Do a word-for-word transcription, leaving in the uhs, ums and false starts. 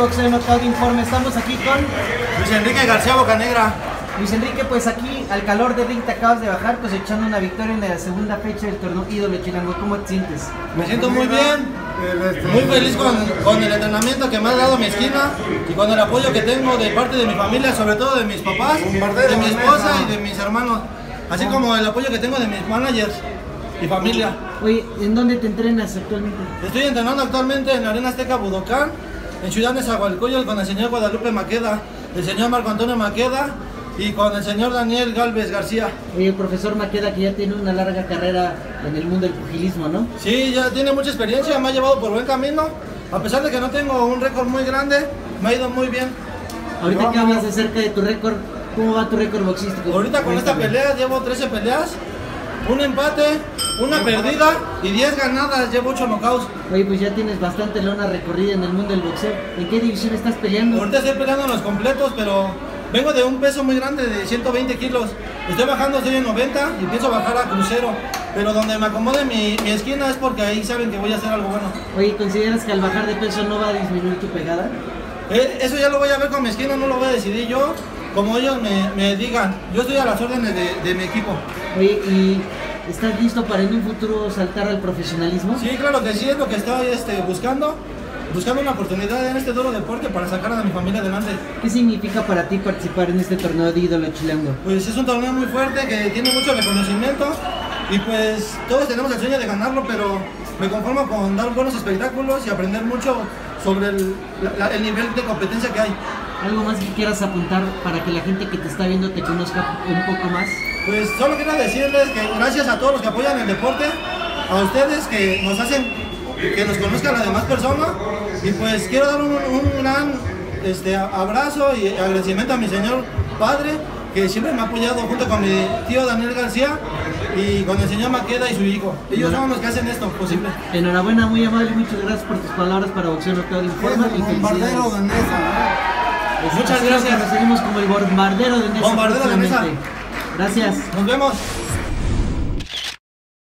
Boxeo Knockout Informe. Estamos aquí con Luis Enrique García Bocanegra. Luis Enrique, pues aquí al calor de ring te acabas de bajar, cosechando una victoria en la segunda fecha del torneo Ídolo Chilango. ¿Cómo te sientes? Me siento muy bien, muy feliz con, con el entrenamiento que me ha dado mi esquina y con el apoyo que tengo de parte de mi familia, sobre todo de mis papás, de mi esposa y de mis hermanos, así como el apoyo que tengo de mis managers y familia. Oye, ¿en dónde te entrenas actualmente? Estoy entrenando actualmente en la Arena Azteca Budokán, en Ciudad Nezahualcóyotl, con el señor Guadalupe Maqueda, el señor Marco Antonio Maqueda y con el señor Daniel Galvez García. Oye, el profesor Maqueda, que ya tiene una larga carrera en el mundo del pugilismo, ¿no? Sí, ya tiene mucha experiencia, me ha llevado por buen camino. A pesar de que no tengo un récord muy grande, me ha ido muy bien. Ahorita que hablas acerca de tu récord, ¿cómo va tu récord boxístico? Ahorita con esta pelea llevo trece peleas, un empate, una perdida y diez ganadas, llevo ocho knockouts. Oye, pues ya tienes bastante lona recorrida en el mundo del boxeo. ¿En qué división estás peleando? Ahorita estoy peleando en los completos, pero vengo de un peso muy grande, de ciento veinte kilos. Estoy bajando, estoy en noventa y pienso bajar a crucero. Pero donde me acomode mi, mi esquina es porque ahí saben que voy a hacer algo bueno. Oye, ¿consideras que al bajar de peso no va a disminuir tu pegada? Eh, eso ya lo voy a ver con mi esquina, no lo voy a decidir yo, como ellos me, me digan. Yo estoy a las órdenes de, de mi equipo. Oye, ¿y estás listo para en un futuro saltar al profesionalismo? Sí, claro que sí, es lo que estoy este, buscando. Buscando una oportunidad en este duro deporte para sacar a mi familia adelante. ¿Qué significa para ti participar en este torneo de Ídolo Chilango? Pues es un torneo muy fuerte que tiene mucho reconocimiento y pues todos tenemos el sueño de ganarlo, pero me conformo con dar buenos espectáculos y aprender mucho sobre el, la, el nivel de competencia que hay. ¿Algo más que quieras apuntar para que la gente que te está viendo te conozca un poco más? Pues solo quiero decirles que gracias a todos los que apoyan el deporte, a ustedes que nos hacen que nos conozcan las demás personas, y pues quiero dar un, un gran este, abrazo y agradecimiento a mi señor padre, que siempre me ha apoyado junto con mi tío Daniel García y con el señor Maqueda y su hijo. Ellos son los que hacen esto posible. Enhorabuena, muy amable, muchas gracias por tus palabras para Boxeo Knockout Informe y felicidades. Muchas gracias. Nos seguimos como el bombardero de Nesa. Bombardero de Nesa. Gracias. Nos vemos.